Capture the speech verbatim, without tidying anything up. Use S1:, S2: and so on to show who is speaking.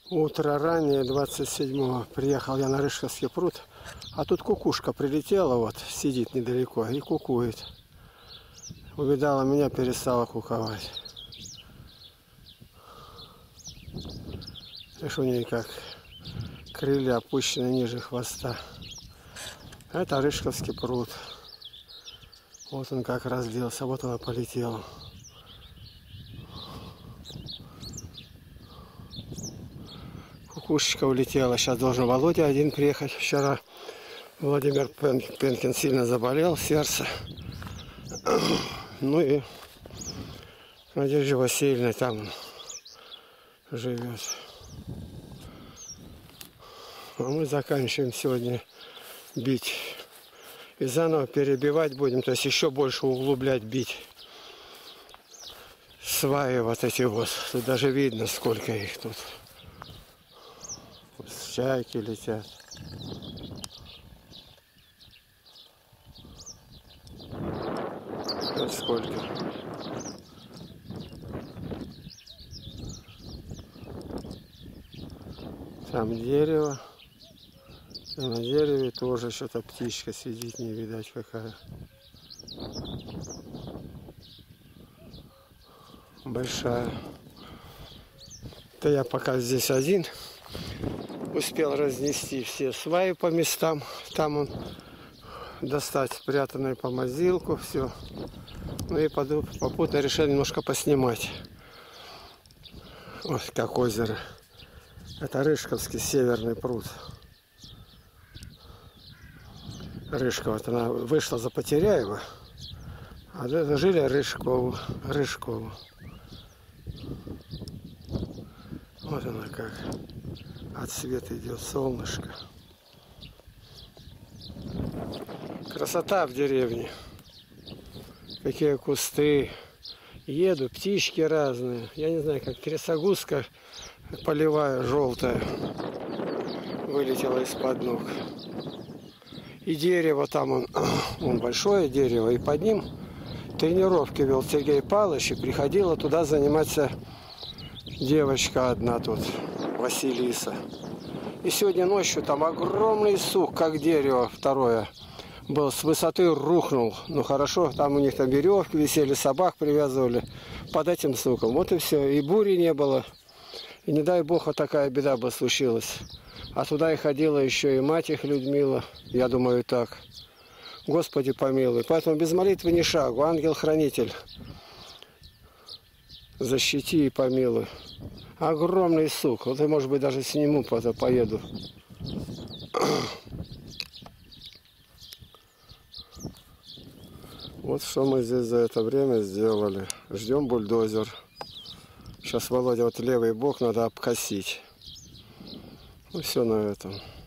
S1: Утро раннее, двадцать седьмого. Приехал я на Рыжковский пруд, а тут кукушка прилетела, вот, сидит недалеко и кукует. Увидала меня, перестала куковать. Видишь, у нее как крылья опущены ниже хвоста. Это Рыжковский пруд. Вот он как разделся, вот она полетела. Кукушечка улетела. Сейчас должен Володя один приехать. Вчера Владимир Пенкин сильно заболел, сердце. Ну и Надежда Васильевна там живет. А мы заканчиваем сегодня бить. И заново перебивать будем, то есть еще больше углублять, бить. Сваи вот эти вот. Тут даже видно, сколько их тут. Чайки летят. Вот сколько. Там дерево. И на дереве тоже что-то птичка сидит, не видать какая. Большая. Да я пока здесь один. Успел разнести все сваи по местам. Там он достать спрятанную помазилку, все. Ну и попутно решил немножко поснимать. Вот как озеро. Это Рыжковский северный пруд. Рыжкова, вот она вышла за Потеряева, а жили Рыжкову. Рыжкову. Вот она как. От света идет солнышко. Красота в деревне. Какие кусты. Еду, птички разные. Я не знаю, как трясогузка полевая, желтая, вылетела из-под ног. И дерево там, он, он большое дерево, и под ним тренировки вел Сергей Павлович, и приходила туда заниматься девочка одна тут, Василиса. И сегодня ночью там огромный сук, как дерево второе, был, с высоты рухнул. Ну хорошо, там у них там веревки висели, собак привязывали под этим суком. Вот и все, и бури не было. И не дай бог, вот такая беда бы случилась. А туда и ходила еще и мать их, Людмила. Я думаю, так. Господи помилуй. Поэтому без молитвы ни шагу. Ангел-хранитель. Защити и помилуй. Огромный сук. Вот я, может быть, даже сниму, потом поеду. Вот что мы здесь за это время сделали. Ждем бульдозер. Сейчас, Володя, вот левый бок надо обкосить. Ну все на этом.